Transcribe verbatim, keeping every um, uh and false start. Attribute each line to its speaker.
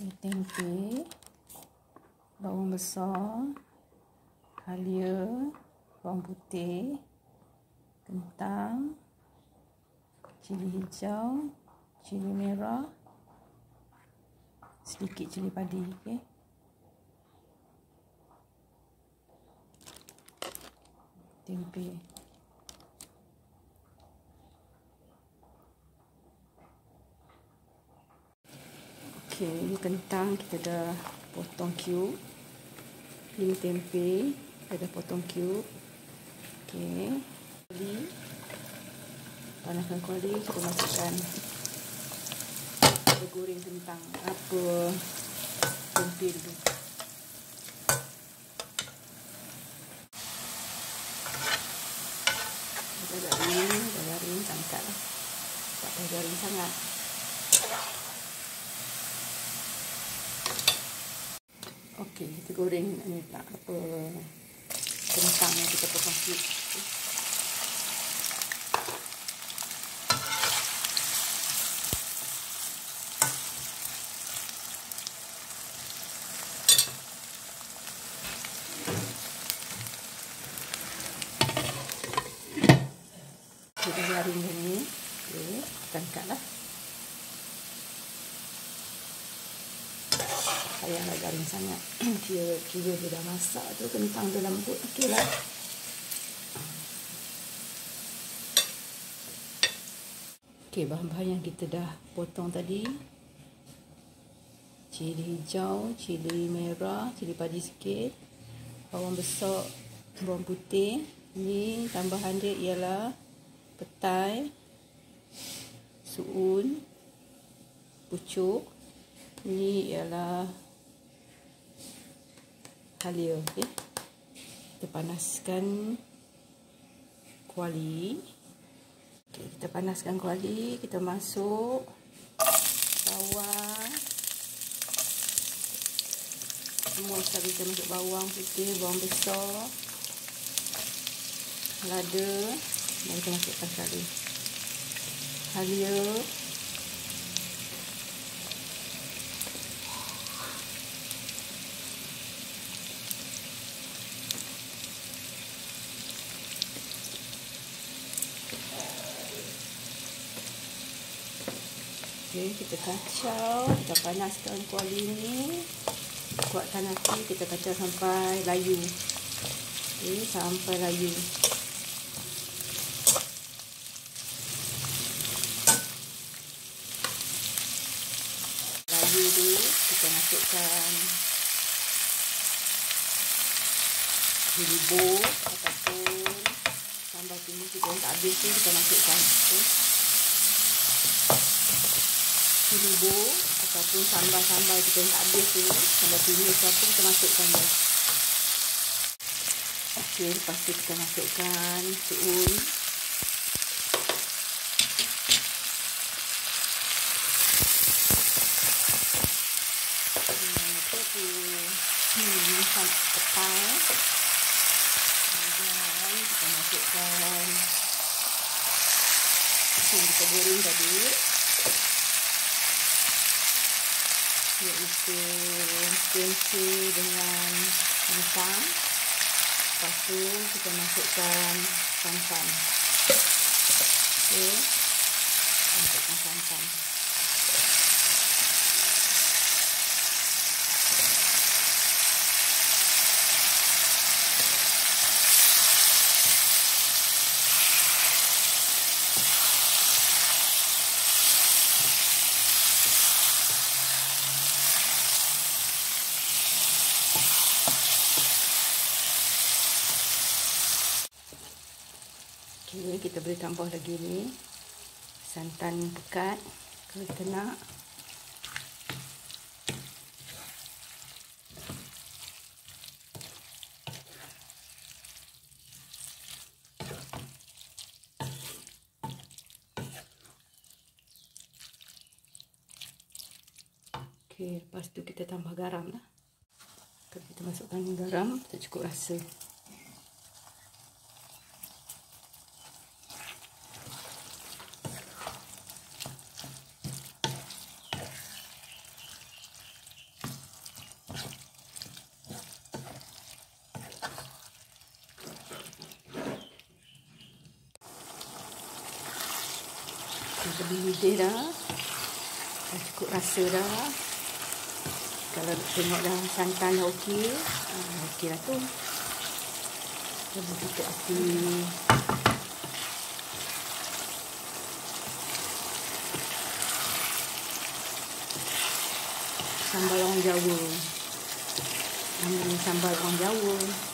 Speaker 1: tempe, bawang besar, halia, bawang putih, kentang, cili hijau, cili merah, sedikit cili padi, okey. Tempe. Okey, ini kentang kita dah potong cube. Ini tempe, kita dah potong cube. Okey. Kuali. Panaskan kuali, kita masukkan. Kita goreng kentang apa tempe dulu. Dah garing, dah garing, angkatlah. Tak payah garing sangat. Okey, kita goreng ni tak apa kentang yang kita potong cube. Okay. Kita garing ni, okey, kita angkatlah. Payahlah garing sangat. Kira kira dia dah masak tu, kentang tu lembut, okeylah. Okey, bahan-bahan yang kita dah potong tadi. Cili hijau, cili merah, cili padi sikit, bawang besar, bawang putih. Ni tambahan dia ialah petai, suun, pucuk. Ini ialah halia, okey. Kita panaskan kuali. Okey, kita panaskan kuali, kita masuk bawang. Semua sekali kita masuk bawang putih, bawang besar, lada, dan kita masukkan sekali halia. Okay, kita kacau, kita panaskan kuali ni, kuatkan api, kita kacau sampai layu. Okay, sampai layu. Layu tu, kita masukkan Clipvue ataupun sambal timun kita yang tak habis tu, kita masukkan. Okay. Clipvue ataupun sambal-sambal kita yang tak habis tu, sambal timun apa kita masukkan dia. Okey, lepas tu kita masukkan suun. Apa tu? Hmm, petai. Kemudian kita masukkan yang kita goreng tadi, iaitu tempe dengan kentang. Lepas tu kita masukkan santan. Okey, masukkan santan. Okay, kita boleh tambah lagi ni santan pekat kalau kita nak. Okay, lepas tu kita tambah garam lah. Kalau kita masukkan garam, kita cukup rasa. Lebih lidih dah. Dah cukup rasa dah. Kalau tengok dah santan dah okey, ah, okey lah tu. Jadi kita api. Sambal orang Jawa. Namanya sambal orang Jawa.